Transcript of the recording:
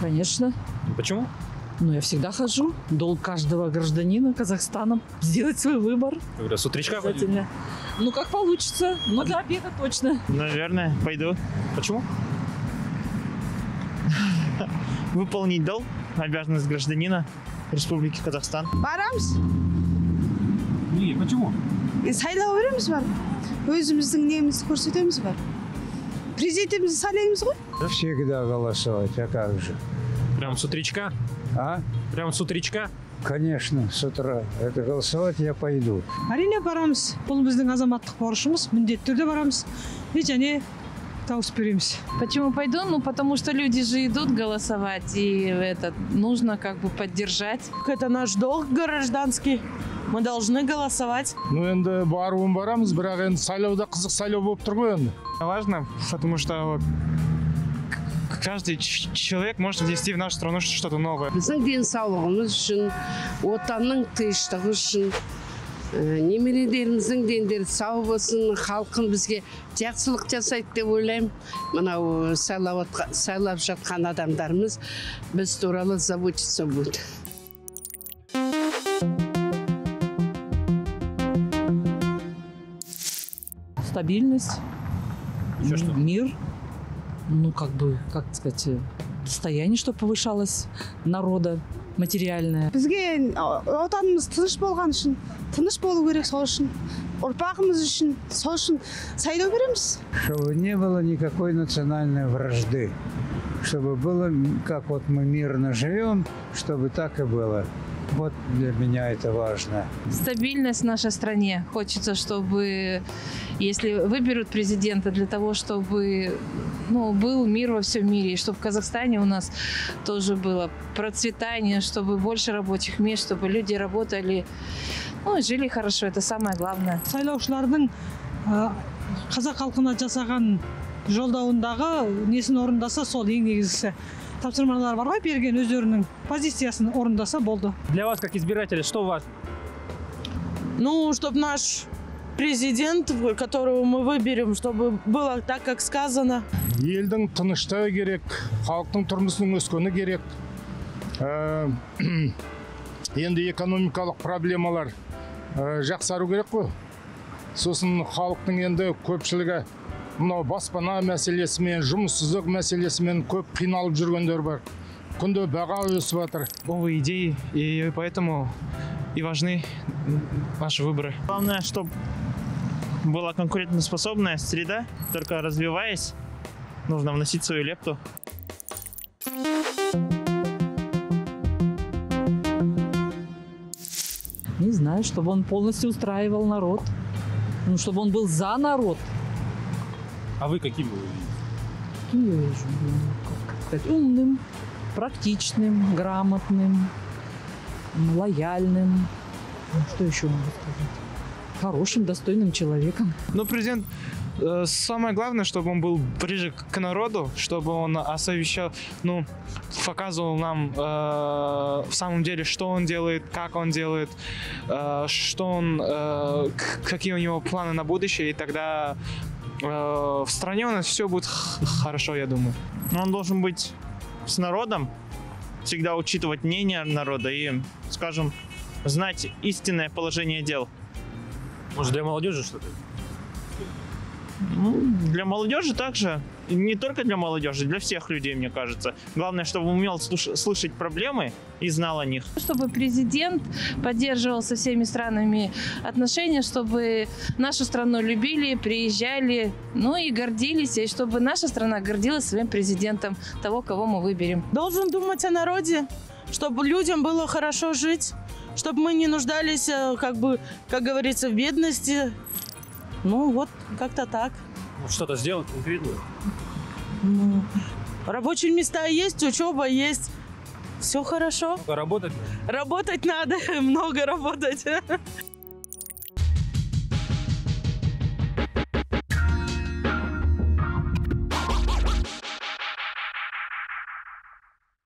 Конечно. Почему? Ну, я всегда хожу. Долг каждого гражданина Казахстана сделать свой выбор. С утречка пойдешь? Обязательно. Ну, как получится. Ну, до обеда точно. Наверное, пойду. Почему? Выполнить долг, обязанность гражданина Республики Казахстан. Барамыз. Не, почему? Сайлау береміз бар. Өзіміздің немізді көрсетеміз бар. Президентімізді сайлаймыз ғой. Всегда голосовать, а как же? Прям с утречка? А? Прям с утречка? Конечно, с утра. Это голосовать я пойду. Әрине барамыз. Бұл біздің азаматтық борышымыз. Міндетті түрде барамыз. Және дауыс береміз. Почему пойду? Ну, потому что люди же идут голосовать, и нужно как бы поддержать. Это наш долг гражданский. Мы должны голосовать. Ну, енді баруын барамыз, бірақ енді сайлауда қызық сайлау болып тұр ғой енді. Важно, потому что каждый человек может внести в нашу страну что-то новое. Біздің денсаулығымыз үшін, отанның тыныштығы үшін, немерелеріміздің дендері сау болсын, халқын бізге жақсылық жасайды деп ойлаймын. Мынау сайлап жатқан адамдарымыз біз туралы заботиться будет. Стабильность, Еще что? мир, ну, как бы, как сказать, состояние, чтобы повышалось народа, материальное. Бізге отанымыз тыныш болған үшін, тыныш болу керек сол үшін, ұрпағымыз үшін, сол үшін сайлау береміз. Чтобы не было никакой национальной вражды. Чтобы было, как вот мы мирно живем, чтобы так и было. Вот для меня это важно. Стабильность в нашей стране. Хочется, чтобы, если выберут президента, для того, чтобы был мир во всем мире, и чтобы в Казахстане у нас тоже было процветание, чтобы больше рабочих мест, чтобы люди работали, и жили хорошо. Это самое главное. Сайлаушылардың қазақ халқына жасаған жолдауындағы несін орындаса, сол ең негізгісі. Тапсырмалар бар ғой, берген өздерінің позициясын орындаса болды. Для вас, как избирателя, что важно? Ну, чтобы наш президент, которого мы выберем, чтобы было так, как сказано. Елдің тыныштығы керек, халықтың тұрмысының өскені керек. Енді экономикалық проблемалар жақсару керек қой. Сосын халықтың енді көпшілігі мынау баспана мәселесімен, жұмыссыздық мәселесімен көп қиналып жүргендер бар. Күнде баға өсіп жатыр. Новые идеи, и поэтому и важны наши выборы. Главное, чтобы была конкурентоспособная среда, только развиваясь, нужно вносить свою лепту. Не знаю, чтобы он полностью устраивал народ. Ну, чтобы он был за народ. А вы каким вы видите? Каким я вижу? Как сказать, умным, практичным, грамотным, лояльным. Ну, что еще могу сказать? Хорошим, достойным человеком. Но президент, самое главное, чтобы он был ближе к народу, чтобы он освещал, показывал нам в самом деле, что он делает, как он делает, что он, какие у него планы на будущее, и тогда в стране у нас все будет хорошо, я думаю. Но он должен быть с народом, всегда учитывать мнение народа и, скажем, знать истинное положение дел. Может, для молодежи что-то? Для молодежи также. И не только для молодежи, для всех людей, мне кажется. Главное, чтобы он умел слышать проблемы и знал о них. Чтобы президент поддерживал со всеми странами отношения, чтобы нашу страну любили, приезжали, и гордились, и чтобы наша страна гордилась своим президентом, того, кого мы выберем. Должен думать о народе, чтобы людям было хорошо жить, чтобы мы не нуждались, как говорится, в бедности. Вот как-то так. Что-то сделать конкретно? Рабочие места есть, учеба есть. Все хорошо. Работать? Работать надо, много работать.